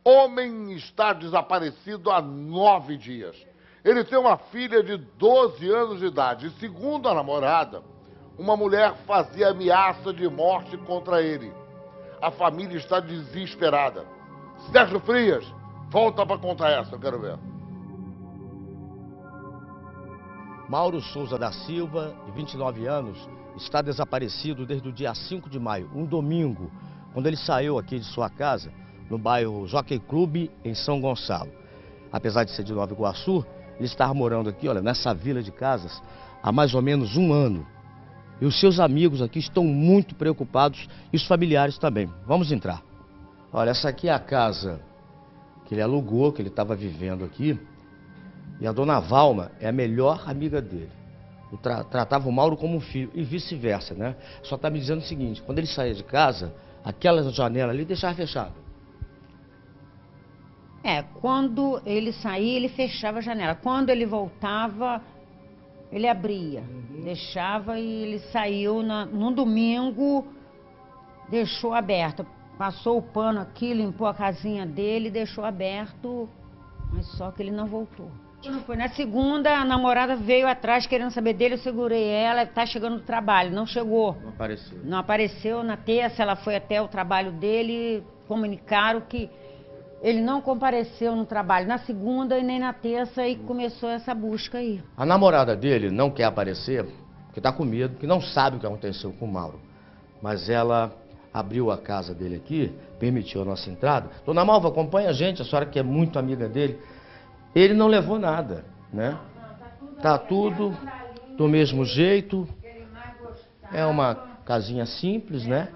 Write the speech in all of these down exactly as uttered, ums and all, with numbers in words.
Homem está desaparecido há nove dias. Ele tem uma filha de doze anos de idade. E, segundo a namorada, uma mulher fazia ameaça de morte contra ele. A família está desesperada. Sérgio Frias, volta para contar essa, eu quero ver. Mauro Souza da Silva, de vinte e nove anos, está desaparecido desde o dia cinco de maio, um domingo, quando ele saiu aqui de sua casa, no bairro Jockey Club, em São Gonçalo. Apesar de ser de Nova Iguaçu, ele está morando aqui, olha, nessa vila de casas, há mais ou menos um ano. E os seus amigos aqui estão muito preocupados, e os familiares também. Vamos entrar. Olha, essa aqui é a casa que ele alugou, que ele estava vivendo aqui. E a dona Valma é a melhor amiga dele. Tra tratava o Mauro como um filho e vice-versa, né? Só está me dizendo o seguinte, quando ele saía de casa, aquela janela ali deixava fechada. É, quando ele saía, ele fechava a janela. Quando ele voltava, ele abria. Uhum. Deixava e ele saiu na, no domingo, deixou aberto. Passou o pano aqui, limpou a casinha dele, deixou aberto, mas só que ele não voltou. Quando foi na segunda, a namorada veio atrás querendo saber dele, eu segurei ela, está chegando do trabalho, não chegou. Não apareceu. Não apareceu. Na terça ela foi até o trabalho dele, comunicaram que ele não compareceu no trabalho na segunda e nem na terça e começou essa busca aí. A namorada dele não quer aparecer porque está com medo, porque não sabe o que aconteceu com o Mauro. Mas ela abriu a casa dele aqui, permitiu a nossa entrada. Dona Malva, acompanha a gente, a senhora que é muito amiga dele. Ele não levou nada, né? Tá tudo do mesmo jeito. É uma casinha simples, né?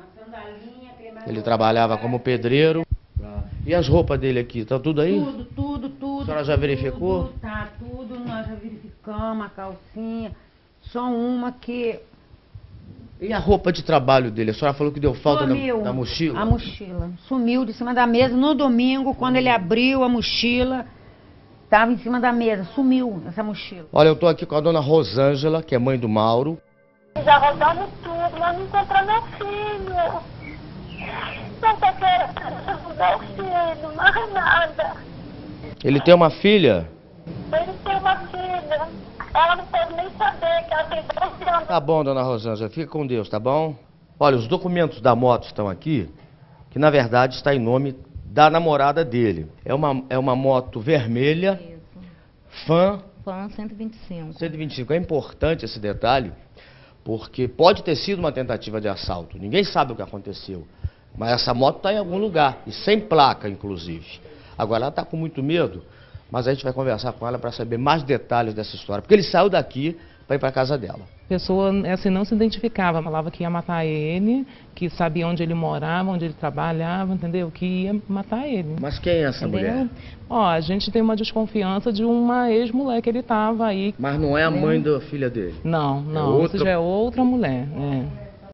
Ele trabalhava como pedreiro. E as roupas dele aqui, tá tudo aí? Tudo, tudo, tudo. A senhora já verificou? Tudo, tá tudo, nós já verificamos, a calcinha. Só uma que... E a roupa de trabalho dele? A senhora falou que deu falta da, da mochila? A mochila. Sumiu de cima da mesa no domingo, quando ele abriu a mochila. Estava em cima da mesa, sumiu essa mochila. Olha, eu tô aqui com a dona Rosângela, que é mãe do Mauro. Já rodamos tudo, mas não encontrou meu filho. Não tá querendo meu filho, mais nada. Ele tem uma filha? Ele tem uma filha. Ela não pode nem saber que ela tem doze anos. Tá bom, dona Rosângela, fica com Deus, tá bom? Olha, os documentos da moto estão aqui, que na verdade está em nome da namorada dele. É uma, é uma moto vermelha, Isso. Fan... Fan cento e vinte e cinco. cento e vinte e cinco. É importante esse detalhe, porque pode ter sido uma tentativa de assalto. Ninguém sabe o que aconteceu. Mas essa moto está em algum lugar, e sem placa, inclusive. Agora, ela está com muito medo, mas a gente vai conversar com ela para saber mais detalhes dessa história. Porque ele saiu daqui para ir para casa dela. A pessoa assim, não se identificava, falava que ia matar ele, que sabia onde ele morava, onde ele trabalhava, entendeu? Que ia matar ele. Mas quem é essa entendeu? mulher? Ó, a gente tem uma desconfiança de uma ex-mulher que ele estava aí. Mas não é a mãe da filha dele? Não, não, é outra... isso já é outra mulher. É.